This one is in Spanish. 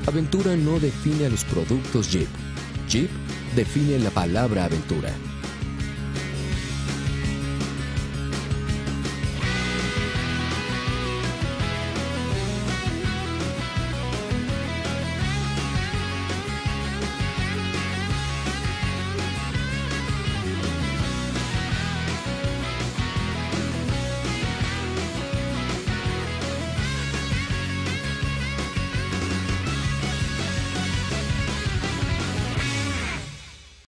Aventura no define a los productos Jeep. Jeep define la palabra aventura.